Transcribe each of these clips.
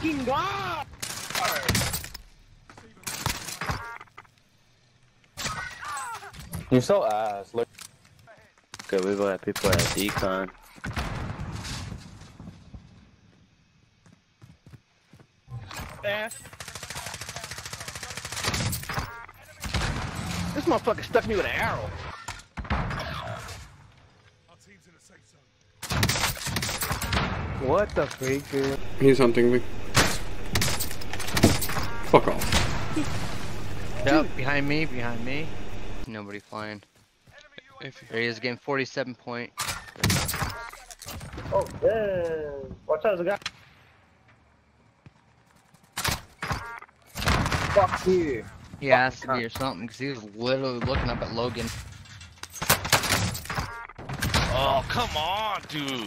fucking god! You're so ass. Look. Good, we got people at decon. Ass. This motherfucker stuck me with an arrow. What the freak, dude? He's hunting me. Fuck off. Yep, behind me. Nobody flying. There he is, getting 47 point. Oh, damn. Watch out, there's a guy. Fuck you. He has to be or something, because he was literally looking up at Logan. Oh, come on, dude.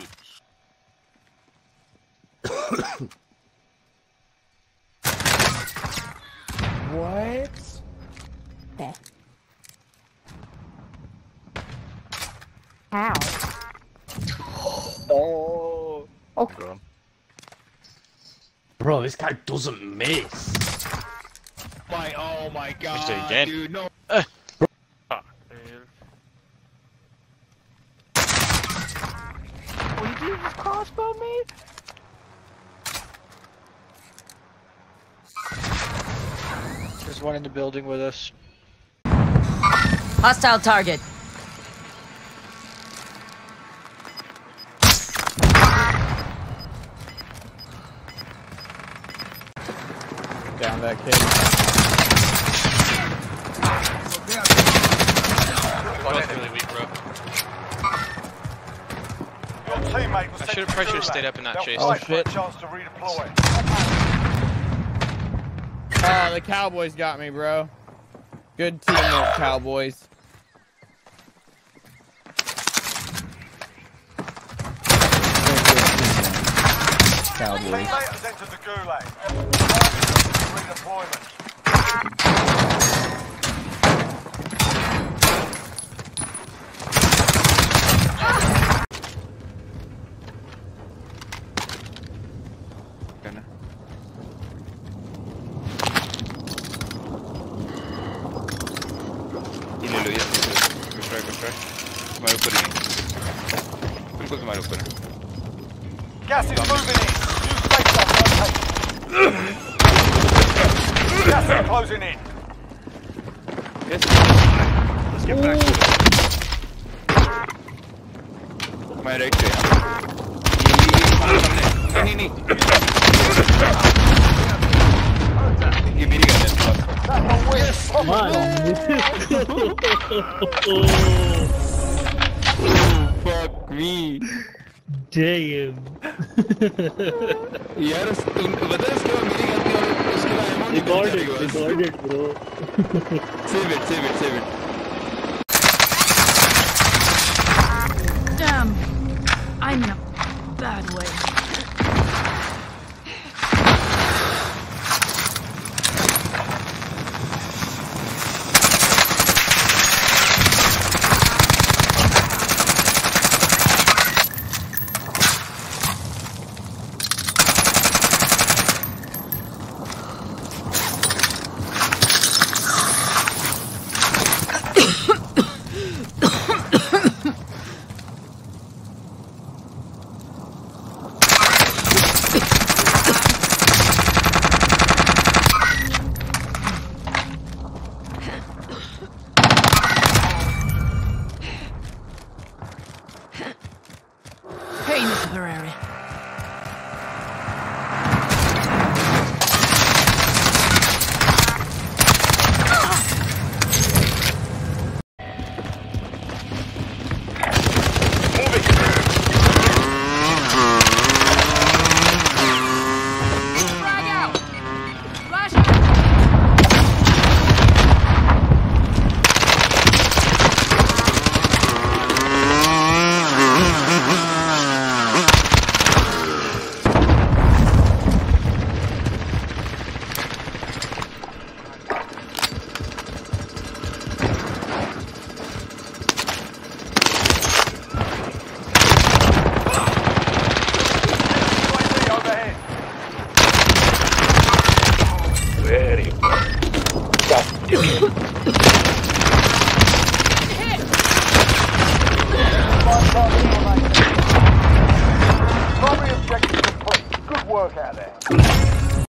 What? There. Ow. Oh. Oh. Bro, this guy doesn't miss. Oh my god, Missed it again. dude, no. Ah, Oh, you just crossbow me? There's one in the building with us. Hostile target. Down that kid. Oh, that's really weak, bro. I should have probably stayed up and not chased. Oh shit. Oh, the Cowboys got me, bro. Good teamwork, Cowboys. Cowboys. Gas is moving in. New safe zone located. Gas is closing in. Let's get back to it. My right पे नहीं ये मेरी gun है fuck me. Damn. यार तुम बता इसके बाद मेरी गलती और उसके बाद Record it, bro. Save it. Damn. I'm in a bad way. Very good. Primary objective complete. Good work out there.